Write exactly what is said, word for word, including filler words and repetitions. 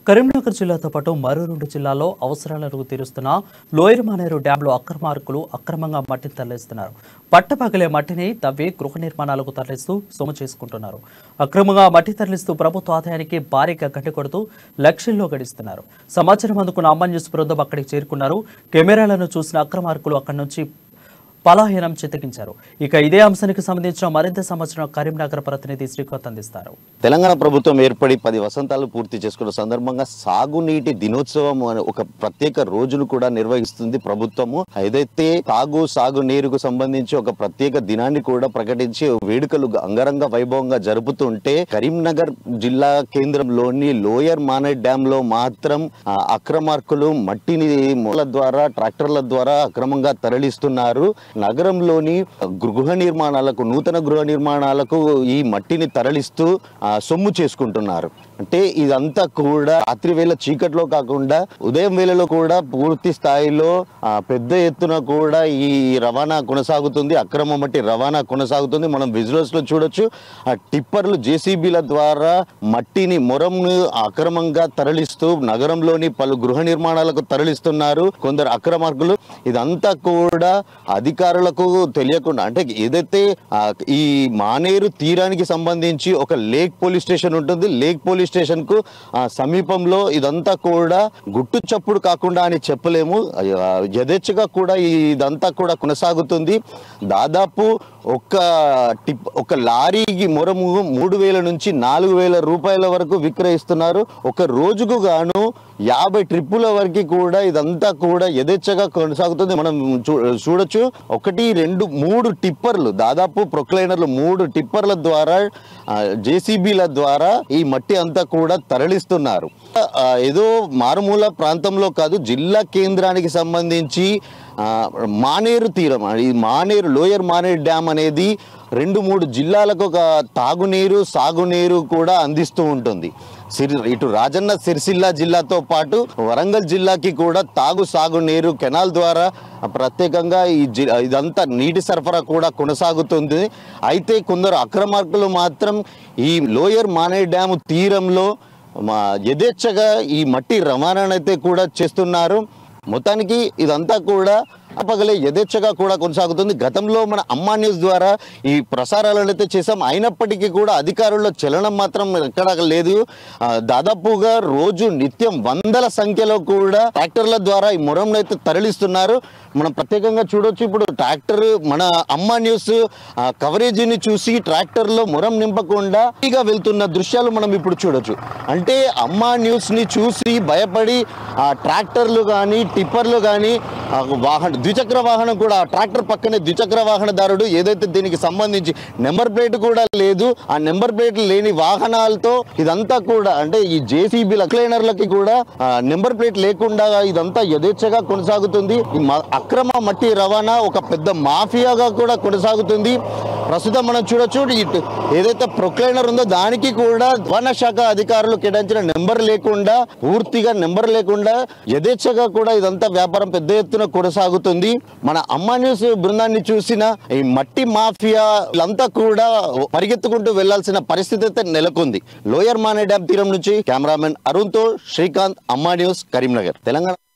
కరీంనగర్ జిల్లాతో పాటు మరో రెండు జిల్లాల్లో అవసరాలను తీరుస్తున్న లోయర్ మానేరు డ్యాంలో అక్రమార్కులు అక్రమంగా మట్టిని తరలిస్తున్నారు. పట్టపగలే మట్టిని తవ్వి గృహ నిర్మాణాలకు తరలిస్తూ సొమ్ము చేసుకుంటున్నారు. అక్రమంగా మట్టి తరలిస్తూ ప్రభుత్వ ఆదాయానికి భారీగా గంటె కొడుతూ లక్షల్లో గడిస్తున్నారు. సమాచారం అందుకున్న అమ్మ న్యూస్ బృందం అక్కడికి చేరుకున్నారు. కెమెరాలను చూసిన అక్రమార్కులు అక్కడి నుంచి పలాయనం చిత్తగించారు. ఇక ఇదే అంశానికి సంబంధించిన మరింత సమాచారం కరీంనగర్ ప్రతినిధి శ్రీకాంత్ అందిస్తారు. తెలంగాణ ప్రభుత్వం ఏర్పడి పది వసంతాలు పూర్తి చేసుకున్న సందర్భంగా సాగునీటి దినోత్సవం అనే ఒక ప్రత్యేక రోజును కూడా నిర్వహిస్తుంది ప్రభుత్వము. ఏదైతే తాగు సాగు నీరుకు సంబంధించి ఒక ప్రత్యేక దినాన్ని కూడా ప్రకటించి వేడుకలు అంగరంగ వైభవంగా జరుపుతుంటే కరీంనగర్ జిల్లా కేంద్రంలోని లోయర్ మానేర్ డ్యామ్ లో మాత్రం అక్రమార్కులు మట్టిని మూల ద్వారా ట్రాక్టర్ల ద్వారా అక్రమంగా తరలిస్తున్నారు. నగరంలోని గృహ నిర్మాణాలకు నూతన గృహ నిర్మాణాలకు ఈ మట్టిని తరలిస్తూ సొమ్ము చేసుకుంటున్నారు. అంటే ఇదంతా కూడా రాత్రి వేళ చీకట్లో కాకుండా ఉదయం వేళలో కూడా పూర్తి స్థాయిలో పెద్ద ఎత్తున కూడా ఈ రవాణా కొనసాగుతుంది. అక్రమ మట్టి రవాణా కొనసాగుతుంది. మనం విజువల్స్ లో చూడొచ్చు. ఆ టిప్పర్లు జేసీబీల ద్వారా మట్టిని మొరంను అక్రమంగా తరలిస్తూ నగరంలోని పలు గృహ నిర్మాణాలకు తరలిస్తున్నారు కొందరు అక్రమార్కులు. ఇదంతా కూడా అధికారులకు తెలియకుండా, అంటే ఏదైతే ఈ మానేరు తీరానికి సంబంధించి ఒక లేక్ పోలీస్ స్టేషన్ ఉంటుంది. లేక్ పోలీస్ స్టేషన్ కు సమీపంలో ఇదంతా కూడా గుట్టు చప్పుడు కాకుండా అని చెప్పలేము, యథేచ్ఛగా కూడా ఇదంతా కూడా కొనసాగుతుంది. దాదాపు ఒక టిప్ ఒక లారీకి మొరము మూడు వేల నుంచి నాలుగు వేల రూపాయల వరకు విక్రయిస్తున్నారు. ఒక రోజుకు గాను యాభై ట్రిప్పుల వరకు కూడా ఇదంతా కూడా యథేచ్ఛగా కొనసాగుతుంది. మనం చూడొచ్చు. ఒకటి రెండు మూడు టిప్పర్లు, దాదాపు ప్రొక్లైనర్లు మూడు టిప్పర్ల ద్వారా జేసీబీల ద్వారా ఈ మట్టి అంతా కూడా తరలిస్తున్నారు. ఏదో మారుమూల ప్రాంతంలో కాదు, జిల్లా కేంద్రానికి సంబంధించి మానేరు తీరం, ఈ మానేరు లోయర్ మానేరు డ్యామ్ అనేది రెండు మూడు జిల్లాలకు ఒక తాగునీరు సాగునీరు కూడా అందిస్తూ ఉంటుంది. సిరి ఇటు రాజన్న సిరిసిల్ల జిల్లాతో పాటు వరంగల్ జిల్లాకి కూడా తాగు సాగునీరు కెనాల్ ద్వారా ప్రత్యేకంగా ఈ ఇదంతా నీటి సరఫరా కూడా కొనసాగుతుంది. అయితే కొందరు అక్రమార్కులు మాత్రం ఈ లోయర్ మానేర్ డ్యామ్ తీరంలో యథేచ్ఛగా ఈ మట్టి రవాణానైతే కూడా చేస్తున్నారు. మొత్తానికి ఇదంతా కూడా పగలే యథేచ్ఛగా కూడా కొనసాగుతుంది. గతంలో మన అమ్మా న్యూస్ ద్వారా ఈ ప్రసారాలను అయితే చేసాం. అయినప్పటికీ కూడా అధికారుల్లో చలనం మాత్రం ఎక్కడా లేదు. దాదాపుగా రోజు నిత్యం వందల సంఖ్యలో కూడా ట్రాక్టర్ల ద్వారా ఈ మొరంను అయితే తరలిస్తున్నారు. మనం ప్రత్యేకంగా చూడొచ్చు. ఇప్పుడు ట్రాక్టర్ మన అమ్మా న్యూస్ కవరేజీని చూసి ట్రాక్టర్లో మొరం నింపకుండా ఇక వెళ్తున్న దృశ్యాలు మనం ఇప్పుడు చూడొచ్చు. అంటే అమ్మా న్యూస్ ని చూసి భయపడి ఆ ట్రాక్టర్లు కానీ టిప్పర్లు కానీ వాహన ద్విచక్ర వాహనం కూడా ట్రాక్టర్ పక్కనే ద్విచక్ర వాహనదారుడు ఏదైతే దీనికి సంబంధించి నెంబర్ ప్లేట్ కూడా లేదు, ఆ నెంబర్ ప్లేట్ లేని వాహనాలతో ఇదంతా కూడా, అంటే ఈ జేసీబీ క్లైనర్లకి కూడా నెంబర్ ప్లేట్ లేకుండా ఇదంతా యథేచ్ఛగా కొనసాగుతుంది. అక్రమ మట్టి రవాణా ఒక పెద్ద మాఫియాగా కూడా కొనసాగుతుంది. ప్రస్తుతం మనం చూడొచ్చు, ఏదైతే ప్రొక్లైనర్ ఉందో దానికి కూడా రవాణా శాఖ అధికారులు కేటాయించిన నెంబర్ లేకుండా, పూర్తిగా నెంబర్ లేకుండా యథేచ్ఛగా కూడా ఇదంతా వ్యాపారం పెద్ద ఎత్తున కొనసాగుతుంది. మన అమ్మా న్యూస్ బృందాన్ని చూసిన ఈ మట్టి మాఫియా అంతా కూడా పరిగెత్తుకుంటూ వెళ్లాల్సిన పరిస్థితి అయితే నెలకొంది. లోయర్ మానేర్ డ్యామ్ తీరం నుంచి కెమెరామెన్ అరుణ్ తో శ్రీకాంత్, అమ్మా న్యూస్, కరీంనగర్, తెలంగాణ.